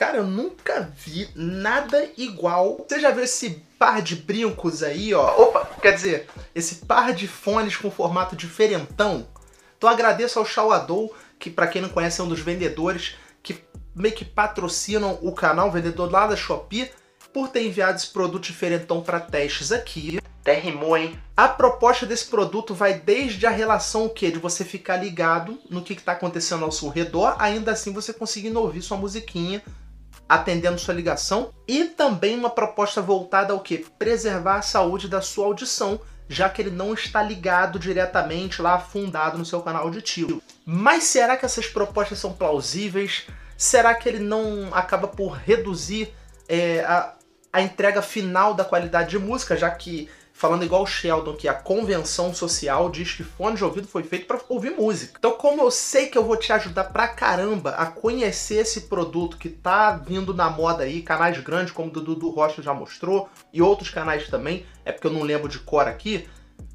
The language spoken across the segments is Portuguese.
Cara, eu nunca vi nada igual. Você já viu esse par de brincos aí, ó? Opa, quer dizer, esse par de fones com formato diferentão? Então agradeço ao Shawadou, que pra quem não conhece é um dos vendedores que meio que patrocinam o canal, vendedor lá da Shopee, por ter enviado esse produto diferentão para testes aqui. Até rimou, hein? A proposta desse produto vai desde a relação o quê? De você ficar ligado no que está acontecendo ao seu redor, ainda assim você conseguindo ouvir sua musiquinha, atendendo sua ligação, e também uma proposta voltada ao quê? Preservar a saúde da sua audição, já que ele não está ligado diretamente lá, afundado no seu canal auditivo. Mas será que essas propostas são plausíveis? Será que ele não acaba por reduzir a entrega final da qualidade de música, já que, falando igual o Sheldon, que a convenção social diz que fone de ouvido foi feito para ouvir música. Então, como eu sei que eu vou te ajudar pra caramba a conhecer esse produto que tá vindo na moda aí, canais grandes como o do Dudu Rocha já mostrou, e outros canais também, é porque eu não lembro de cor aqui,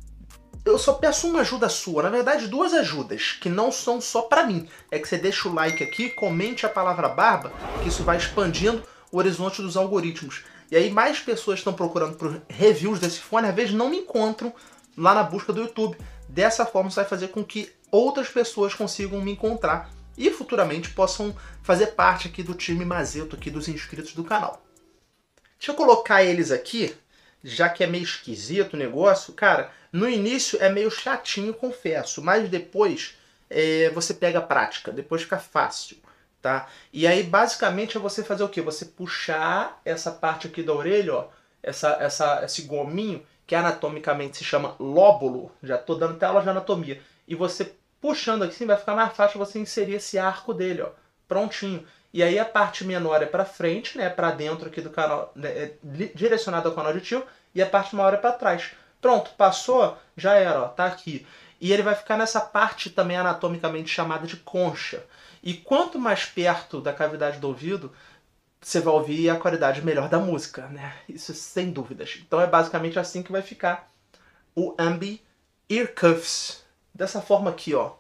eu só peço uma ajuda sua, na verdade duas ajudas, que não são só pra mim. É que você deixa o like aqui, comente a palavra barba, que isso vai expandindo o horizonte dos algoritmos. E aí mais pessoas estão procurando por reviews desse fone, às vezes não me encontram lá na busca do YouTube. Dessa forma isso vai fazer com que outras pessoas consigam me encontrar e futuramente possam fazer parte aqui do time Mazeto, aqui dos inscritos do canal. Deixa eu colocar eles aqui, já que é meio esquisito o negócio. Cara, no início é meio chatinho, confesso, mas depois você pega a prática, depois fica fácil. Tá? E aí basicamente é você fazer o que? Você puxar essa parte aqui da orelha, ó, esse gominho, que anatomicamente se chama lóbulo, já tô dando até aula de anatomia, e você puxando aqui vai ficar mais fácil você inserir esse arco dele, ó, prontinho. E aí a parte menor é para frente, né, para dentro aqui do canal, né, direcionado ao canal auditivo, e a parte maior é para trás. Pronto, passou, já era, ó, tá aqui. E ele vai ficar nessa parte também anatomicamente chamada de concha. E quanto mais perto da cavidade do ouvido, você vai ouvir a qualidade melhor da música, né? Isso sem dúvidas. Então é basicamente assim que vai ficar o Ambi Ear Cuffs. Dessa forma aqui, ó.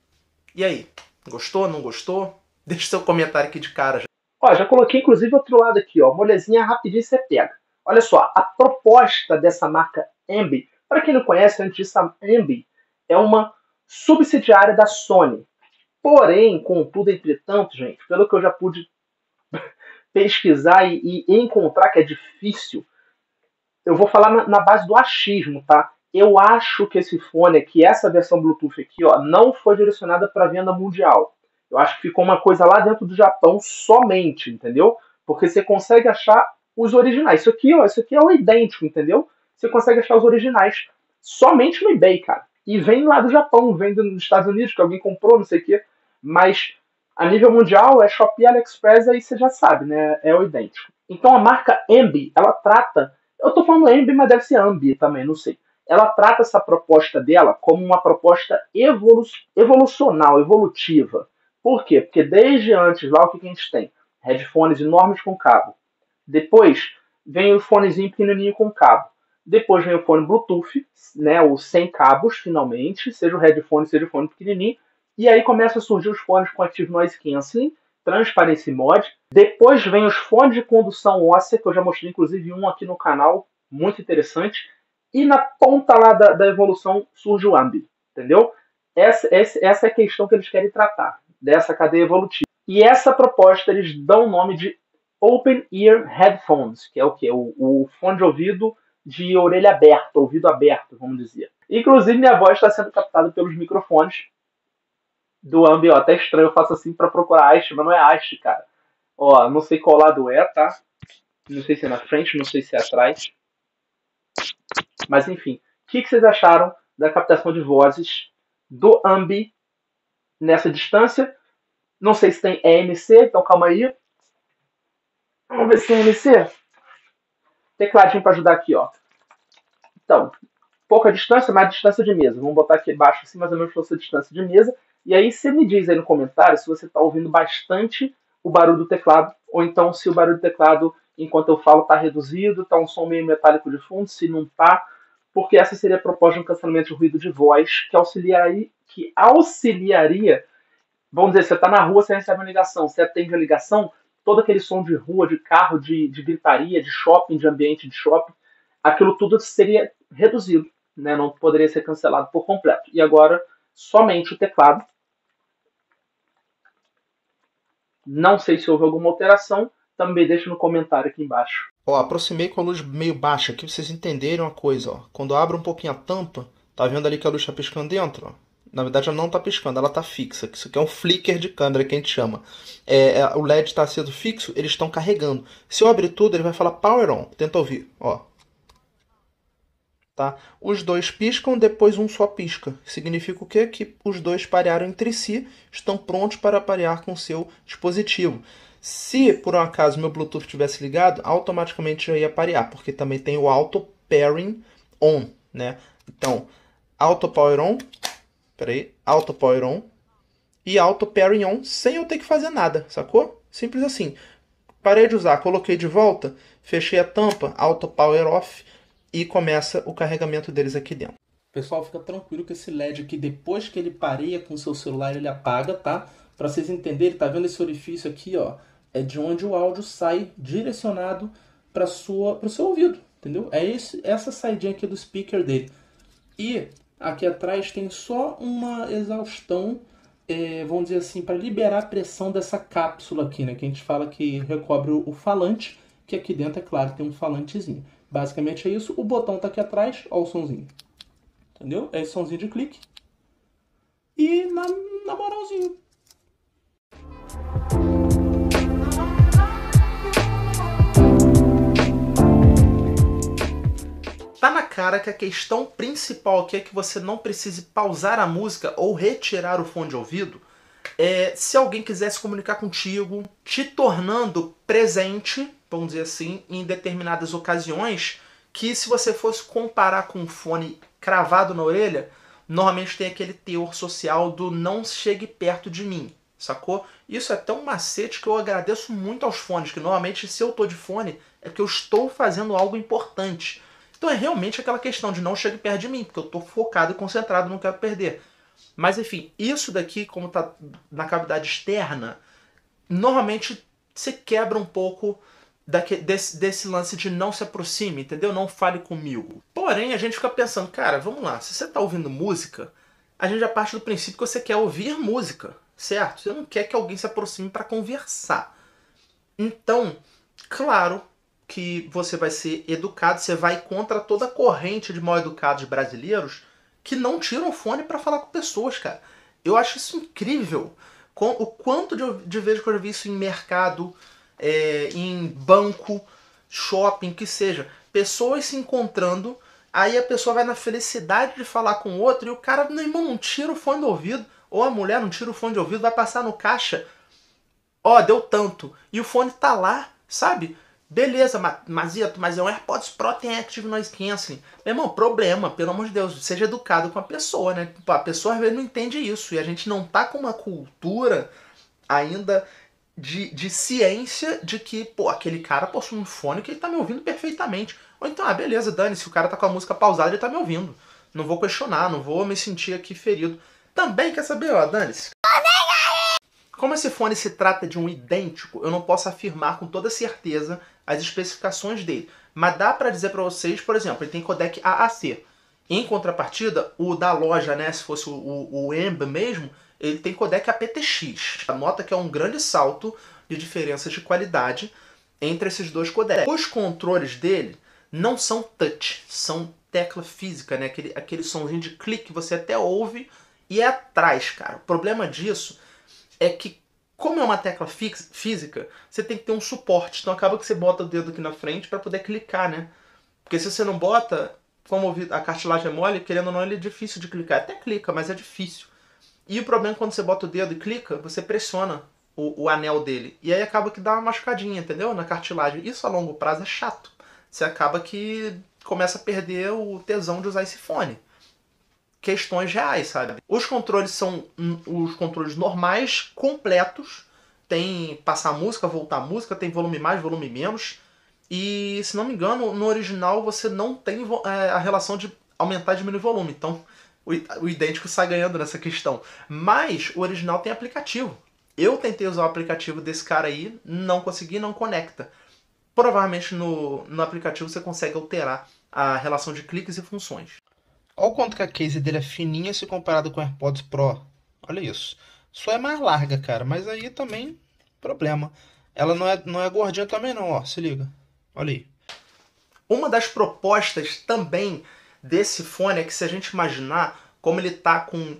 E aí? Gostou? Não gostou? Deixa seu comentário aqui de cara. Ó, já coloquei inclusive outro lado aqui, ó. Molezinha rapidinho você pega. Olha só, a proposta dessa marca Ambi, para quem não conhece, antes disso, a Ambi é uma subsidiária da Sony. Porém, contudo, entretanto, gente, pelo que eu já pude pesquisar e encontrar que é difícil, eu vou falar na base do achismo, tá? Eu acho que esse fone aqui, essa versão Bluetooth aqui, ó, não foi direcionada para venda mundial. Eu acho que ficou uma coisa lá dentro do Japão somente, entendeu? Porque você consegue achar os originais. Isso aqui, ó, isso aqui é o idêntico, entendeu? Você consegue achar os originais somente no eBay, cara. E vem lá do Japão, vem dos Estados Unidos, que alguém comprou, não sei o quê. Mas a nível mundial é Shopee, AliExpress, aí você já sabe, né? É o idêntico. Então a marca Ambi, ela trata... Eu tô falando Ambi, mas deve ser Ambi também, não sei. Ela trata essa proposta dela como uma proposta evolucional, evolutiva. Por quê? Porque desde antes, lá o que a gente tem? Headphones enormes com cabo. Depois vem o fonezinho pequenininho com cabo. Depois vem o fone Bluetooth, né, o sem cabos, finalmente, seja o headphone, seja o fone pequenininho. E aí começa a surgir os fones com Active Noise Cancelling, Transparency Mod. Depois vem os fones de condução óssea, que eu já mostrei inclusive um aqui no canal, muito interessante. E na ponta lá da evolução surge o Ambi, entendeu? Essa é a questão que eles querem tratar, dessa cadeia evolutiva. E essa proposta eles dão o nome de Open Ear Headphones, que é o quê? O fone de ouvido de orelha aberta, ouvido aberto, vamos dizer. Inclusive, minha voz está sendo captada pelos microfones do Ambi, ó. Até estranho, eu faço assim para procurar haste, mas não é haste, cara. Ó, não sei qual lado é, tá? Não sei se é na frente, não sei se é atrás. Mas enfim, o que vocês acharam da captação de vozes do Ambi nessa distância? Não sei se tem EMC, então calma aí. Vamos ver se é EMC. Tecladinho para ajudar aqui, ó. Então, pouca distância, mas distância de mesa. Vamos botar aqui embaixo, assim, mais ou menos essa distância de mesa. E aí você me diz aí no comentário se você está ouvindo bastante o barulho do teclado, ou então se o barulho do teclado, enquanto eu falo, está reduzido, está um som meio metálico de fundo, se não está, porque essa seria a proposta de um cancelamento de ruído de voz que auxiliaria, vamos dizer, você está na rua, você recebe uma ligação, você atende a ligação, todo aquele som de rua, de carro, de gritaria, de shopping, de ambiente de shopping, aquilo tudo seria reduzido, né? Não poderia ser cancelado por completo. E agora, somente o teclado. Não sei se houve alguma alteração, também deixa no comentário aqui embaixo. Ó, aproximei com a luz meio baixa aqui pra vocês entenderem uma coisa, ó. Quando eu abro um pouquinho a tampa, tá vendo ali que a luz tá piscando dentro, ó? Na verdade ela não tá piscando, ela tá fixa. Isso aqui é um flicker de câmera que a gente chama. O LED está sendo fixo, eles estão carregando. Se eu abrir tudo, ele vai falar Power On. Tenta ouvir, ó. Tá? Os dois piscam, depois um só pisca. Significa o quê? Que os dois parearam entre si, estão prontos para parear com o seu dispositivo. Se por um acaso meu Bluetooth tivesse ligado, automaticamente já ia parear, porque também tem o Auto Pairing On, né? Então, Auto Power On, Auto Power On e Auto Pairing On sem eu ter que fazer nada, sacou? Simples assim. Parei de usar, coloquei de volta, fechei a tampa, Auto Power Off e começa o carregamento deles aqui dentro. Pessoal, fica tranquilo que esse LED aqui, depois que ele pareia com o seu celular, ele apaga, tá? Para vocês entenderem, tá vendo esse orifício aqui, ó? É de onde o áudio sai direcionado para o seu ouvido, entendeu? É essa saidinha aqui do speaker dele. E aqui atrás tem só uma exaustão, vamos dizer assim, para liberar a pressão dessa cápsula aqui, né? Que a gente fala que recobre o falante, que aqui dentro, é claro, tem um falantezinho. Basicamente é isso. O botão tá aqui atrás, ó o sonzinho. Entendeu? É esse sonzinho de clique. E na moralzinho. Tá na cara que a questão principal aqui é que você não precise pausar a música ou retirar o fone de ouvido se alguém quiser se comunicar contigo, te tornando presente, vamos dizer assim, em determinadas ocasiões, que se você fosse comparar com um fone cravado na orelha, normalmente tem aquele teor social do não chegue perto de mim, sacou? Isso é tão macete que eu agradeço muito aos fones, que normalmente se eu tô de fone é porque eu estou fazendo algo importante. Então é realmente aquela questão de não chegue perto de mim, porque eu tô focado e concentrado, não quero perder. Mas enfim, isso daqui, como está na cavidade externa, normalmente você quebra um pouco desse lance de não se aproxime, entendeu? Não fale comigo. Porém, a gente fica pensando, cara, vamos lá, se você está ouvindo música, a gente já parte do princípio que você quer ouvir música, certo? Você não quer que alguém se aproxime para conversar. Então, claro que você vai ser educado, você vai contra toda a corrente de mal educados brasileiros que não tiram o fone para falar com pessoas, cara. Eu acho isso incrível. O quanto de vezes que eu já vi isso em mercado, em banco, shopping, que seja. Pessoas se encontrando, aí a pessoa vai na felicidade de falar com o outro e o cara, meu irmão, não tira o fone do ouvido. Ou a mulher não tira o fone de ouvido, vai passar no caixa. Ó, deu tanto. E o fone tá lá, sabe? Beleza, mas é um AirPods Pro, tem Active Noise Cancelling. Meu irmão, problema, pelo amor de Deus, seja educado com a pessoa, né? A pessoa às vezes não entende isso. E a gente não tá com uma cultura ainda de ciência de que, pô, aquele cara possui um fone que ele tá me ouvindo perfeitamente. Ou então, beleza, dane-se, o cara tá com a música pausada, ele tá me ouvindo. Não vou questionar, não vou me sentir aqui ferido. Também, quer saber, ó, dane-se. Como esse fone se trata de um idêntico, eu não posso afirmar com toda certeza as especificações dele. Mas dá para dizer para vocês, por exemplo, ele tem codec AAC. Em contrapartida, o da loja, né, se fosse o EMB mesmo, ele tem codec aptX. Nota que é um grande salto de diferença de qualidade entre esses dois codecs. Os controles dele não são touch, são tecla física, né, aquele somzinho de clique que você até ouve e é atrás, cara. O problema disso é que, como é uma tecla física, você tem que ter um suporte. Então acaba que você bota o dedo aqui na frente para poder clicar, né? Porque se você não bota, como a cartilagem é mole, querendo ou não, ele é difícil de clicar. Até clica, mas é difícil. E o problema é que quando você bota o dedo e clica, você pressiona o anel dele. E aí acaba que dá uma machucadinha, entendeu? Na cartilagem. Isso a longo prazo é chato. Você acaba que começa a perder o tesão de usar esse fone. Questões reais, sabe? Os controles são os controles normais, completos. Tem passar música, voltar música, tem volume mais, volume menos. E, se não me engano, no original você não tem a relação de aumentar e diminuir volume. Então, o idêntico sai ganhando nessa questão. Mas o original tem aplicativo. Eu tentei usar o aplicativo desse cara aí, não consegui, não conecta. Provavelmente no aplicativo você consegue alterar a relação de cliques e funções. Olha o quanto que a case dele é fininha se comparado com o AirPods Pro. Olha isso. Só é mais larga, cara, mas aí também problema. Ela não é gordinha também não, ó, se liga. Olha aí. Uma das propostas também desse fone é que se a gente imaginar como ele tá com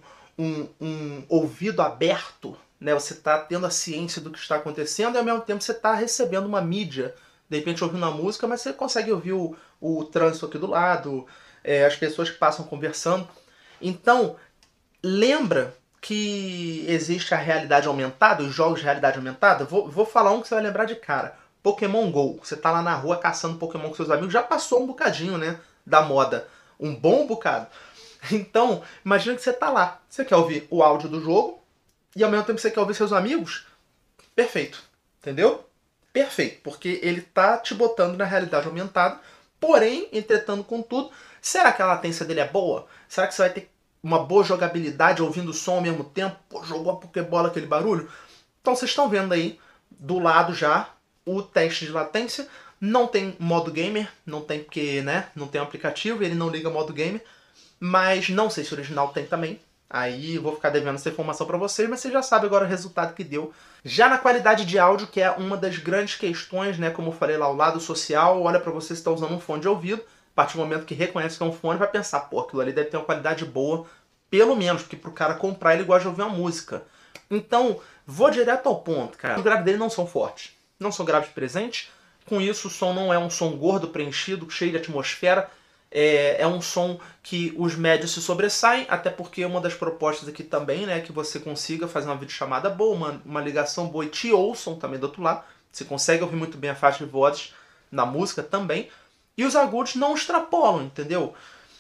um ouvido aberto, né, você tá tendo a ciência do que está acontecendo e ao mesmo tempo você tá recebendo uma mídia, de repente ouvindo a música, mas você consegue ouvir o trânsito aqui do lado, as pessoas que passam conversando. Então, lembra que existe a realidade aumentada, os jogos de realidade aumentada? Vou falar um que você vai lembrar de cara. Pokémon GO. Você tá lá na rua caçando Pokémon com seus amigos. Já passou um bocadinho, né, da moda. Um bom bocado. Então, imagina que você tá lá. Você quer ouvir o áudio do jogo e ao mesmo tempo você quer ouvir seus amigos? Perfeito. Entendeu? Perfeito. Porque ele tá te botando na realidade aumentada. Porém, entretanto, contudo, será que a latência dele é boa? Será que você vai ter uma boa jogabilidade ouvindo o som ao mesmo tempo? Pô, jogou a Pokébola aquele barulho? Então vocês estão vendo aí do lado já o teste de latência. Não tem modo gamer, não tem porque, né, não tem um aplicativo, ele não liga modo gamer, mas não sei se o original tem também. Aí vou ficar devendo essa informação para vocês, mas você já sabe agora o resultado que deu. Já na qualidade de áudio, que é uma das grandes questões, né, como eu falei lá, o lado social, olha para você se está usando um fone de ouvido, a partir do momento que reconhece que é um fone, vai pensar, pô, aquilo ali deve ter uma qualidade boa, pelo menos, porque pro cara comprar ele gosta de ouvir uma música. Então, vou direto ao ponto, cara. Os graves dele não são fortes, não são graves presentes. Com isso, o som não é um som gordo, preenchido, cheio de atmosfera. É um som que os médios se sobressaem, até porque uma das propostas aqui também, né, é que você consiga fazer uma videochamada boa, uma ligação boa e te ouçam também do outro lado. Você consegue ouvir muito bem a faixa de vozes na música também. E os agudos não extrapolam, entendeu?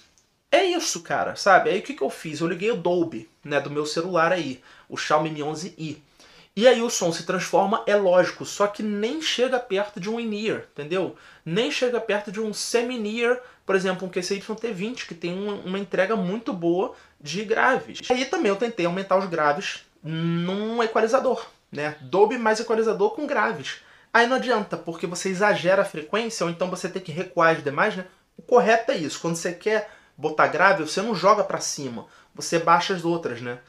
É isso, cara, sabe? Aí o que eu fiz? Eu liguei o Dolby, né, do meu celular aí, o Xiaomi Mi 11i. E aí o som se transforma, é lógico, só que nem chega perto de um in-ear, entendeu? Nem chega perto de um semi-in-ear, por exemplo, um QCY-T20, que tem uma entrega muito boa de graves. Aí também eu tentei aumentar os graves num equalizador, né? Dolby mais equalizador com graves. Aí não adianta, porque você exagera a frequência, ou então você tem que recuar as demais, né? O correto é isso, quando você quer botar grave, você não joga pra cima, você baixa as outras, né?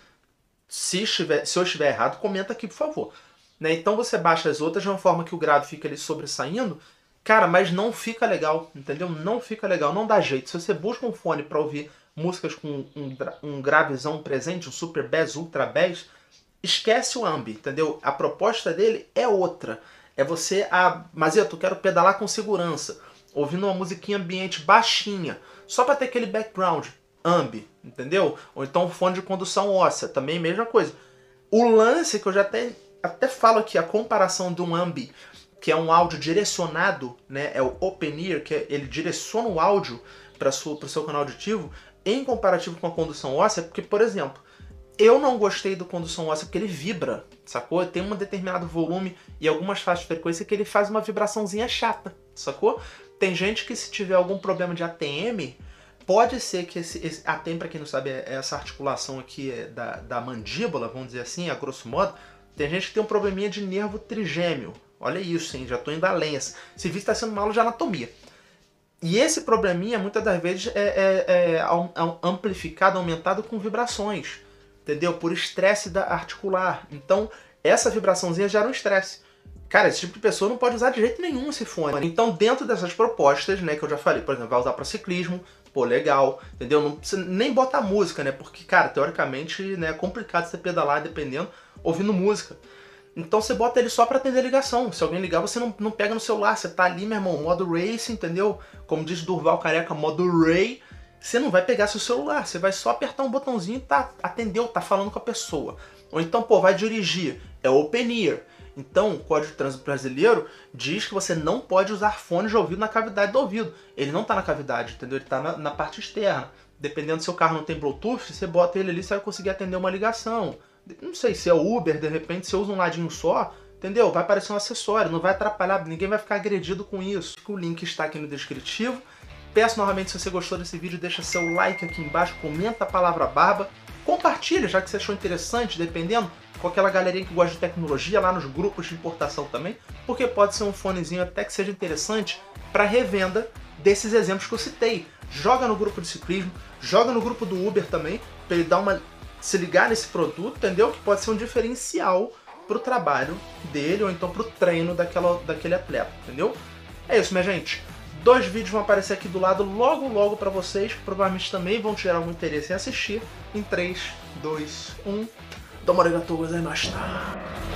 Se eu estiver errado, comenta aqui, por favor. Né? Então você baixa as outras de uma forma que o grave fica ali sobressaindo. Cara, mas não fica legal, entendeu? Não fica legal, não dá jeito. Se você busca um fone para ouvir músicas com um gravezão presente, um super bass, ultra bass, esquece o ambi, entendeu? A proposta dele é outra. É você, mas eu quero pedalar com segurança, ouvindo uma musiquinha ambiente baixinha, só para ter aquele background. Ambi, entendeu? Ou então fone de condução óssea, também mesma coisa. O lance que eu já até falo aqui, a comparação de um ambi, que é um áudio direcionado, né, é o open ear, que ele direciona o áudio para o seu canal auditivo, em comparativo com a condução óssea, porque, por exemplo, eu não gostei do condução óssea porque ele vibra, sacou? Tem um determinado volume e algumas faixas de frequência que ele faz uma vibraçãozinha chata, sacou? Tem gente que se tiver algum problema de ATM, pode ser que esse ATM, para quem não sabe, é essa articulação aqui da mandíbula, vamos dizer assim, a grosso modo. Tem gente que tem um probleminha de nervo trigêmeo. Olha isso, hein? Já estou indo além. Esse vídeo está sendo uma aula de anatomia. E esse probleminha, muitas das vezes, é amplificado, aumentado com vibrações. Entendeu? Por estresse articular. Então, essa vibraçãozinha gera um estresse. Cara, esse tipo de pessoa não pode usar de jeito nenhum esse fone. Então, dentro dessas propostas, né, que eu já falei, por exemplo, vai usar para ciclismo, pô, legal, entendeu? Não precisa nem botar música, né? Porque, cara, teoricamente, né, é complicado você pedalar, dependendo, ouvindo música. Então você bota ele só pra atender ligação. Se alguém ligar, você não pega no celular. Você tá ali, meu irmão, modo race, entendeu? Como diz Durval Careca, modo Ray. Você não vai pegar seu celular. Você vai só apertar um botãozinho e atendeu, tá falando com a pessoa. Ou então, pô, vai dirigir. É open ear. Então, o Código de Trânsito Brasileiro diz que você não pode usar fone de ouvido na cavidade do ouvido. Ele não está na cavidade, entendeu? Ele está na parte externa. Dependendo do seu carro não tem Bluetooth, você bota ele ali, você vai conseguir atender uma ligação. Não sei se é Uber, de repente você usa um ladinho só, entendeu? Vai parecer um acessório, não vai atrapalhar, ninguém vai ficar agredido com isso. O link está aqui no descritivo. Peço novamente, se você gostou desse vídeo, deixa seu like aqui embaixo, comenta a palavra barba, compartilha, já que você achou interessante, dependendo, com aquela galerinha que gosta de tecnologia, lá nos grupos de importação também, porque pode ser um fonezinho até que seja interessante para revenda desses exemplos que eu citei. Joga no grupo de ciclismo, joga no grupo do Uber também, para ele dar se ligar nesse produto, entendeu? Que pode ser um diferencial pro trabalho dele ou então pro treino daquele atleta, entendeu? É isso, minha gente. 2 vídeos vão aparecer aqui do lado logo para vocês, que provavelmente também vão te gerar algum interesse em assistir. Em 3, 2, 1... Domo arigatou gozaimashita.